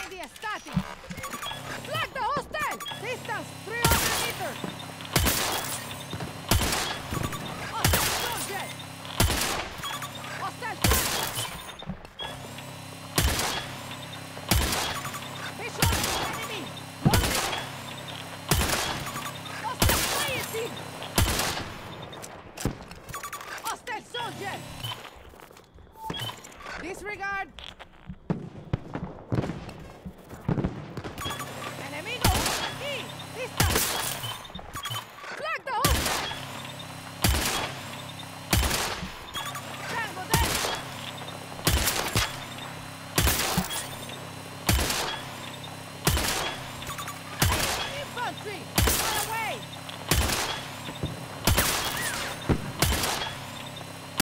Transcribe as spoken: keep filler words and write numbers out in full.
area static. Flag the hostile! Distance three hundred meters. Hostile soldier! Hostile soldier! Visual enemy! One minute! Hostile fire team! Hostile soldier! Disregard!